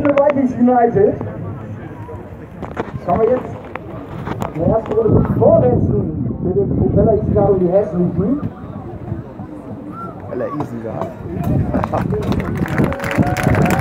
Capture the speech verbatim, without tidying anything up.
für Wikingertage. Das haben wir jetzt in der ersten Runde zum Vorletzten mit dem Propeller Isengarde und die Hässlichen. Propeller Isengarde.